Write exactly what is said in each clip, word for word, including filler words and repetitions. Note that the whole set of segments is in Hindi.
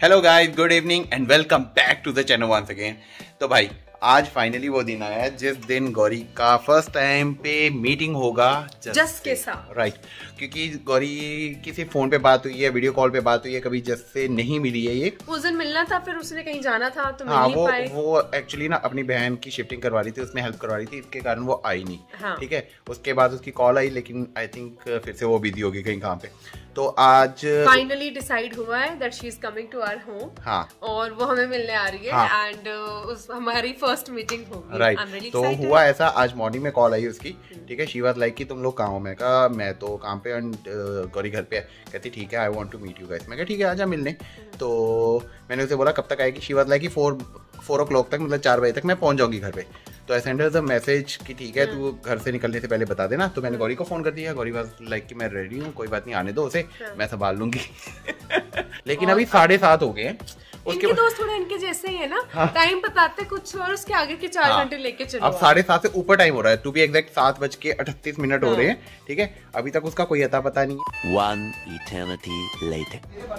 Hello guys, good evening and welcome back to the channel once again. तो भाई आज फाइनली वो दिन आया है जिस दिन गौरी का फर्स्ट टाइम पे मीटिंग होगा जस के साथ, राइट। क्योंकि गौरी किसी फोन पे बात हुई है, वीडियो कॉल पे बात हुई है, कभी जस से नहीं मिली है। ये उस दिन मिलना था, फिर उसने कहीं जाना था तो हाँ, मिल वो नहीं पाए। वो एक्चुअली ना अपनी बहन की शिफ्टिंग करवा रही थी, उसमें हेल्प करवा रही थी, इसके कारण वो आई नहीं। हाँ। ठीक है, उसके बाद उसकी कॉल आई, लेकिन आई थिंक फिर से वो बिजी होगी कहीं काम पे। तो आज फाइनली डिसाइड हुआ है that she is coming to our home. हाँ, और वो हमें मिलने आ रही है। हाँ। एंड उस हमारी फर्स्ट मीटिंग होगी। राइट I'm really तो excited. हुआ ऐसा, आज मॉर्निंग में कॉल आई उसकी। ठीक है, शी वाज लाइक कि तुम लोग कहाँ हो? मैं कहा मैं तो काम पे एंड गौरी घर पे है। कहती ठीक है, I want to meet you guys. मैं कहा ठीक है, आजा मिलने। तो मैंने उसे बोला कब तक आएगी? शी वाज लाइक कि फोर फोर ओ क्लॉक तक, मतलब चार बजे तक मैं पहुंच जाऊंगी घर पे। तो I send her the message कि ठीक है, तू घर से निकलने से पहले बता देना। तो मैंने गौरी को फोन कर दिया। गौरी वाज लाइक कि मैं रेडी हूँ, कोई बात नहीं, आने दो उसे, मैं संभाल लूंगी। लेकिन अभी साढ़े सात हो गए हैं। इनके दोस्त थोड़े इनके जैसे ही है ना। हाँ। टाइम बताते कुछ और उसके आगे के चार घंटे हाँ। लेके चलो। अब साढ़े सात से ऊपर टाइम हो रहा है, टू बी एग्जैक्ट सात बज के अठतीस मिनट हो रहे हैं। ठीक है, अभी तक उसका कोई अता पता नहीं है। One eternity later.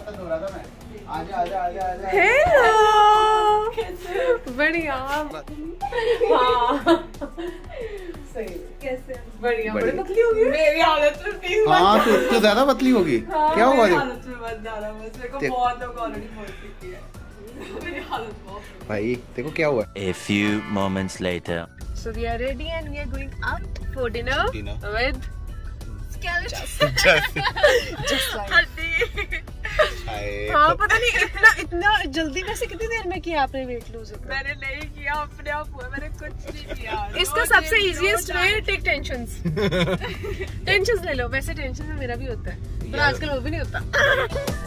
हेलो, बढ़िया। हाँ कैसे? बढ़िया। बड़ी पतली होगी मेरी हालत में। हाँ तो तो ज्यादा पतली होगी। हाँ, क्या होगा? हालत में मत जाना, बस मेरे को बहुत लोग ऑलरेडी बोल चुकी है। मेरी हालत बहुत। भाई देखो क्या हुआ। A few moments later. So we are ready and we are going out for dinner, dinner. with skeleton. Just like. हाँ, पता नहीं इतना इतना जल्दी वैसे कितनी देर में किया आपने वेट लूज? मैंने नहीं किया, अपने आप हुआ, मैंने कुछ नहीं किया। इसका सबसे easiest way, take tensions. Tensions ले लो। वैसे टेंशन में मेरा भी होता है, पर आजकल वो भी नहीं होता।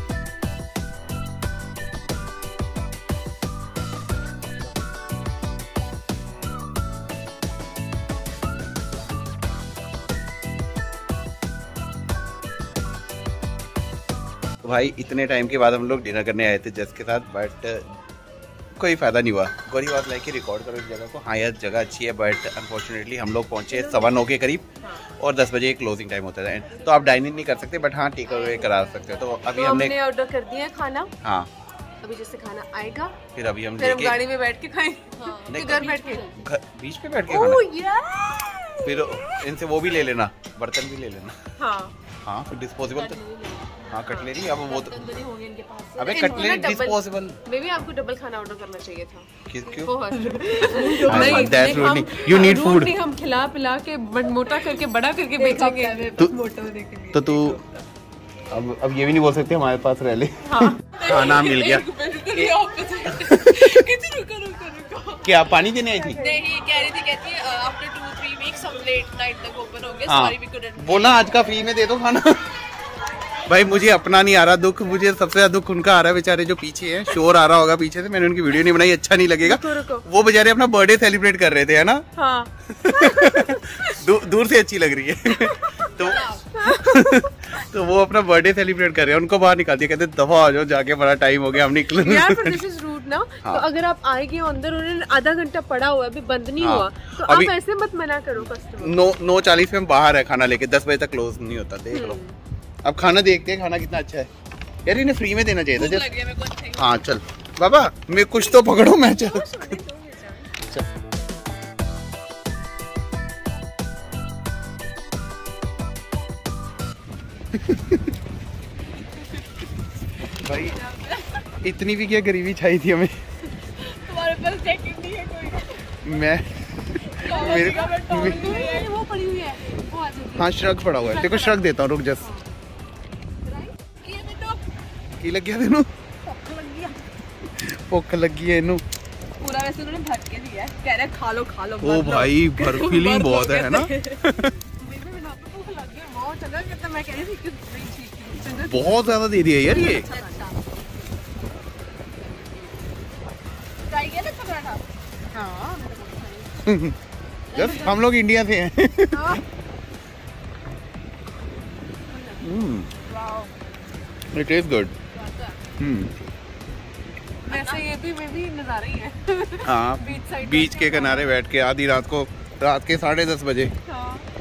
भाई इतने टाइम के बाद हम लोग डिनर करने आए थे जस के साथ, बट कोई फायदा नहीं हुआ। गौरी बात लाइक कि रिकॉर्ड करो इस जगह को। हाँ यार जगह अच्छी है, बट अनफॉर्चुनेटली हम लोग पहुंचे सवा नौ के करीब। हाँ। और दस बजे क्लोजिंग टाइम होता है, तो आप डाइनिंग नहीं कर सकते, बट हाँ टेक अवे करा सकते हो। तो अभी तो हमने हमने ऑर्डर कर दिया है खाना। हाँ, अभी जैसे खाना आएगा फिर अभी हम फिर हम गाड़ी में बैठ के खाएं। हाँ। घर बैठ के, बीच पे बैठ के खाना। फिर इनसे वो भी ले लेना, बर्तन भी ले लेना। हाँ हाँ, फिर डिस्पोजेबल। हाँ कटलेरी, अब वो तो होंगे इनके पास। अबे कटलेरी डिस्पोजेबल। मे भी आपको डबल खाना ऑर्डर करना चाहिए था। क्यों? नहीं, that's rude. You need food. हम खिला पिला के मोटा करके बड़ा करके बेचेंगे। तो तू अब अब ये भी नहीं बोल सकते हमारे पास रह ले। खाना मिल गया। क्या पानी देने आई थी? नहीं, कह रही थी, कहती है आफ्टर टू थ्री वीक्स हम लेट नाइट तक ओपन होंगे। हाँ, सॉरी वी कुडंट। बोला आज का फ्री में दे दो खाना। भाई मुझे अपना नहीं आ रहा दुख, मुझे सबसे ज्यादा दुख उनका आ रहा है, बेचारे जो पीछे हैं। शोर आ रहा होगा पीछे से, मैंने उनकी वीडियो नहीं बनाई, अच्छा नहीं लगेगा। वो बेचारे अपना बर्थडे सेलिब्रेट कर रहे थे, है ना? हाँ। दू, दूर से अच्छी लग रही है। तो तो वो अपना बर्थडे सेलिब्रेट कर रहे हैं, उनको बाहर निकाल दिया, कहते दफा आ जाओ जाके, बड़ा टाइम हो गया, हम निकले। यार पर दिस इज रूड ना। तो अगर आप आएंगे अंदर, उन्होंने आधा घंटा पड़ा हुआ है, अभी बंद नहीं हाँ। हुआ, तो आप ऐसे मत मना करो कस्टमर। नौ नौ चालीस में हम बाहर है खाना लेके, दस बजे तक क्लोज नहीं होता। देख लो अब खाना देखते हैं, खाना कितना अच्छा है। यार इन्हें फ्री में देना चाहिए था जब। हाँ चल बाबा, मैं कुछ तो पकड़ो, मैं चल। भाई इतनी भी क्या गरीबी छाई थी हमें। तुम्हारे पास जैकेट नहीं है कोई? मैं मेरे वो पड़ी हुई है, वो आ जाएगी। हाँ श्रग पड़ा हुआ है, देखो श्रग देता हूँ, रुक जस। की लग गया तेनू? भुख लगी है इनू। पूरा वैसे उन्होंने भर के दिया है, कह रहे खा लो खा लो। ओ भाई भर फीलिंग बहुत है ना। बहुत ज्यादा दे दिया यार ये। जस्ट हम लोग इंडिया से हैं। It is good. वैसे ये भी मैं भी नजारा ही है। हाँ, बीच के किनारे बैठ के आधी रात को, रात के साढ़े दस बजे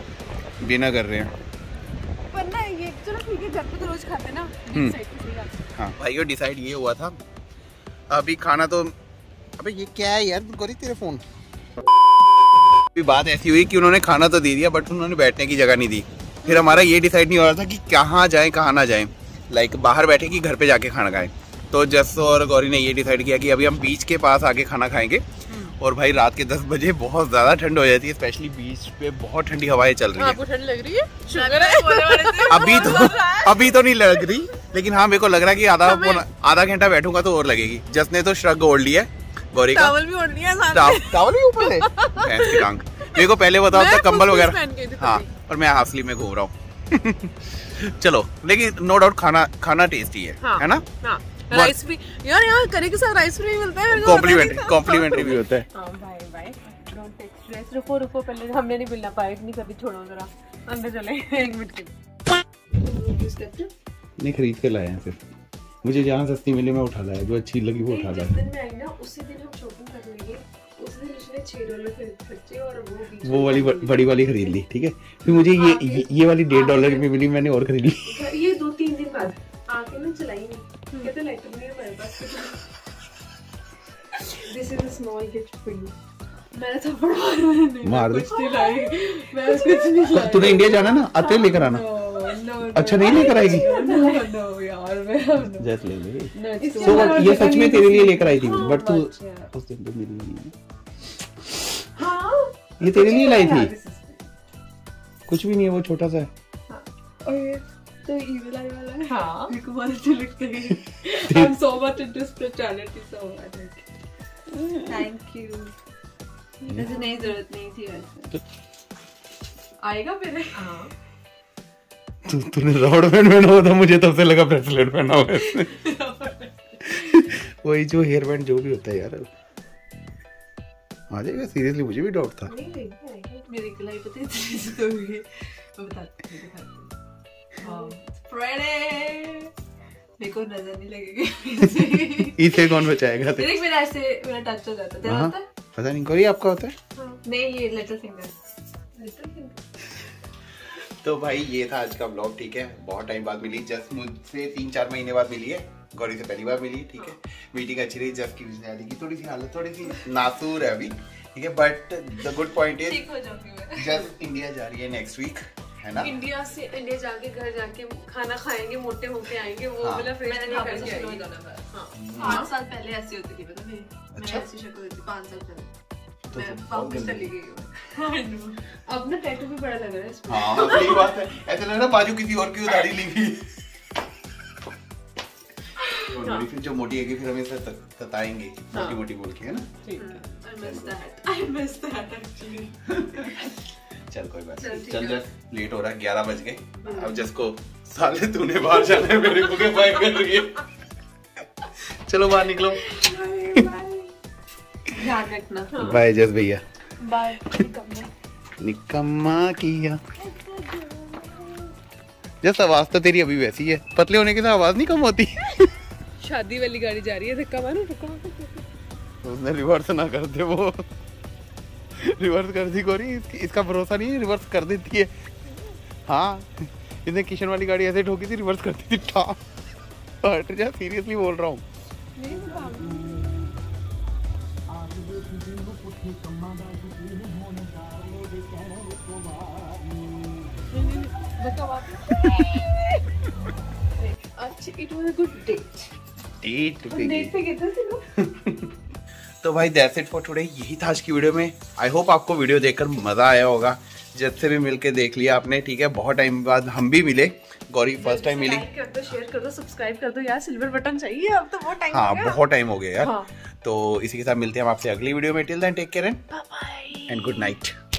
डिनर कर रहे हैं। पर ना ये चलो ठीक है, घर पे तो रोज खाते ना। हाँ भाइयों डिसाइड ये हुआ था अभी खाना तो, अबे ये क्या है यार गोरी तेरे फोन। अभी बात ऐसी हुई कि उन्होंने खाना तो दे दिया बट उन्होंने बैठने की जगह नहीं दी। फिर हमारा ये डिसाइड नहीं हो रहा था कि कहाँ जाएं कहाँ ना जाएं, लाइक बाहर बैठे कि घर पे जाके खाना खाएं। तो जस और गौरी ने ये डिसाइड किया कि अभी हम बीच के पास आके खाना खाएंगे। और भाई रात के दस बजे बहुत ज़्यादा ठंड हो जाती है, स्पेशली बीच पे बहुत ठंडी हवाएं चल रही है। आपको ठंड लग रही है? शुगर है। अभी तो अभी तो नहीं लग रही, लेकिन हाँ मेरे को लग रहा है कि आधा आधा घंटा बैठूंगा तो और लगेगी। जस ने तो श्रग ओढ़ लिया गौरी का, टॉवल भी ओढ़ लिया साथ में। टॉवल भी ऊपर है भैंस की टांग। मेरे को पहले बताओ तो कंबल वगैरह। हाँ और मैं हाफ स्लीव में घूम रहा हूँ। चलो लेकिन नो डाउट खाना खाना टेस्टी है, है ना? राइस भी यार, यहाँ करी के साथ राइस भी मिलता है। कॉम्प्लीमेंट्री कॉम्प्लीमेंट्री भी होता है। हाँ भाई भाई डोंट टेक स्ट्रेस। रुको रुको पहले हमने नहीं मिलना पाया, नहीं कभी छोड़ो जरा अंदर चले एक मिनट के लिए। नहीं खरीद के लाए हैं सिर्फ, मुझे जहाँ सस्ती मिली मैं उठा लाया, जो अच्छी लगी वो उठा लाया। जिस दिन में आई ना उसी दिन हम शॉपिंग कर लेंगे। उस दिन इसने छह डॉलर खर्चे और वो बीच वो वाली बड़ी वाली खरीद ली, ठीक है। फिर मुझे ये ये, ये वाली डेढ़ डॉलर में मिली, मैंने और खरीद ली। ये दो तीन दिन बाद आके ना चलाई नहीं, कहते लाइटर नहीं है हमारे पास। This is a small gift for you. मैंने तो बड़ा मार दे। कुछ नहीं लाई, मैं कुछ नहीं लाई। तूने इंडिया जाना ना, आते लेकर आना। अच्छा नहीं लेकर आएगी? नो यार मैं जस्ट ले ले। सो ये सच में तेरे लिए लेकर आई थी, बट तू उस दिन तो मिली नहीं। हाँ ये तेरे लिए लाई थी? कुछ भी नहीं है, वो छोटा सा है। और ये तो इविल आई वाला है। हाँ मेरे को बहुत अच्छी लगती है। I am so much into spirituality, so much. Thank you. मुझे नहीं जरूरत नहीं थी वैसे। आएगा फिर। हाँ तू तूने रबड़ बैंड पहना हुआ था, मुझे तब से लगा ब्रेसलेट पहना हुआ है। वही जो हेयर बैंड जो भी होता है यार। आ जाएगा सीरियसली, मुझे भी डाउट था। नहीं नहीं मेरी गलाई पता है इतनी तो हुई है। मैं बताती हूँ। हाँ फ्राइडे मेरे को नजर नहीं लगेगी। इसे कौन बचाएगा? देख मेरा ऐसे मेरा टच हो जाता है। तेरा होता है? पता नहीं कोई आपका होता है? हाँ। नहीं ये लिटिल फिंगर। Little finger. तो भाई ये था आज का ब्लॉग, ठीक है। बहुत टाइम बाद मिली, जस्ट मुझसे तीन चार महीने बाद मिली है। गौरी से पहली बार मिली, ठीक है। मीटिंग अच्छी रही। जस्ट की विजनाली की थोड़ी सी हालत थोड़ी सी नासूर है अभी, ठीक है। But the good point is just India जा रही है नेक्स्ट वीक, है ना? इंडिया से इंडिया जाके घर जाके खाना खाएंगे, मोटे होके आएंगे। वो वाला फेस नहीं करके आएंगे। पाँच साल पहले ऐसी होती थी पता है? मैं ऐसी शक्ल होती पाँच साल पहले। मैं वापस चली गई हूँ। अब ना टैटू भी बड़ा लग रहा है इसमें। हाँ सही बात है, ऐसा लग रहा है बाजू किसी और की उधारी ली हुई। तो फिर जो मोटी है फिर हमें सताएंगे मोटी मोटी बोल के, है ना? ठीक है। I miss that. I miss that actually. चल कोई बात नहीं, चल जस्ट लेट हो रहा है, ग्यारह बज गए। अब जस्ट को साले तूने बाहर जाना है, मेरे को क्या बाय कर रही है? चलो बाहर निकलो। ध्यान रखना। बाय जस भैया। बाय। निकम्मा किया। जस आवाज तो तेरी अभी वैसी है, पतले होने के साथ आवाज नहीं कम होती। शादी वाली गाड़ी जा रही है, धक्का मारो धक्का। उसने रिवर्स ना कर दे, वो रिवर्स कर दी गौरी। इसका भरोसा नहीं है, रिवर्स कर देती है। हाँ इसने किशन वाली गाड़ी ऐसे ठोकी थी, रिवर्स कर दी थी। हट जा, सीरियसली बोल रहा हूँ। It was a good date. Date पे Date पे कितना थे लोग? तो भाई दैट्स इट फॉर टुडे। यही था आज की वीडियो में। आई होप आपको वीडियो देखकर मजा आया होगा। जब से भी मिलके देख लिया आपने, ठीक है। बहुत टाइम बाद हम भी मिले। गौरी फर्स्ट टाइम मिली। लाइक कर दो, शेयर कर दो, सब्सक्राइब कर दो यार। सिल्वर बटन चाहिए, अब तो बहुत टाइम हाँ हो गया। बहुत टाइम हो गया यार। हाँ। तो इसी के साथ मिलते हैं हम आपसे अगली वीडियो में। Till then take care and bye bye and good night.